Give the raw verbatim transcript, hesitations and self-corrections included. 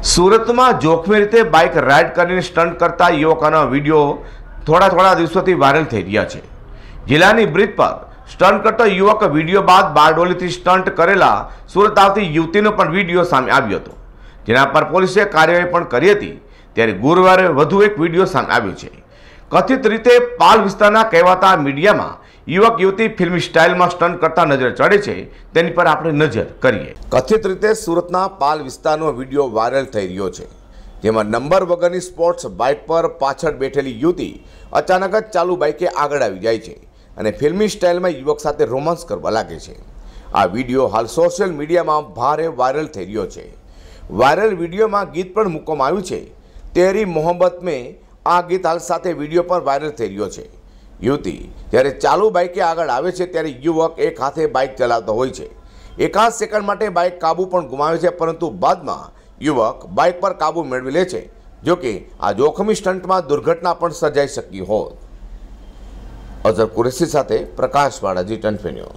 સુરતમાં જોખમી રીતે બાઇક રાઇડ કરીને સ્ટન્ટ કરતા યુવકોના વિડીયો થોડા થોડા દિવસોથી વાયરલ થઈ રહ્યા છે। જિલ્લાની બ્રિજ પર સ્ટન્ટ કરતો યુવક વિડીયો બાદ બારડોલીથી સ્ટન્ટ કરેલા સુરત આવતી યુવતીનો પણ વિડીયો સામે આવ્યો હતો, જેના પર પોલીસે કાર્યવાહી પણ કરી હતી। ત્યારે ગુરુવારે વધુ એક વિડીયો સામે આવ્યો છે। કથિત રીતે પાલ વિસ્તારના કહેવાતા મીડિયામાં યુવક યુવતી ફિલ્મી સ્ટાઇલમાં સ્ટન્ટ કરતા નજર ચડે છે, તેની પર આપણે નજર કરીએ। કથિત રીતે સુરતના પાલ વિસ્તારનો વિડીયો વાયરલ થઈ રહ્યો છે, જેમાં નંબર વગરની સ્પોર્ટ્સ બાઇક પર પાછળ બેઠેલી યુવતી અચાનક જ ચાલુ બાઇકે આગળ આવી જાય છે અને ફિલ્મી સ્ટાઇલમાં યુવક સાથે રોમાન્સ કરવા લાગે છે। આ વિડીયો હાલ સોશિયલ મીડિયામાં ભારે વાયરલ થઈ રહ્યો છે। વાયરલ વિડીયોમાં ગીત પણ મૂકવામાં આવ્યું છે, તેરી મોહબ્બત મેં। આ ગીત હાલ સાથે વિડીયો પર વાયરલ થઈ રહ્યો છે। યુવતી જ્યારે ચાલુ બાઇકે આગળ આવે છે ત્યારે યુવક એક હાથે બાઇક ચલાવતો હોય છે। એકાદ સેકન્ડ માટે બાઇક કાબુ પણ ગુમાવે છે, પરંતુ બાદમાં યુવક બાઇક પર કાબુ મેળવી લે છે। જોકે આ જોખમી સ્ટન્ટમાં દુર્ઘટના પણ સર્જાઈ શકી હોત। અઝર કુરેશી સાથે પ્રકાશ વાળાજી, ટન ન્યૂઝ।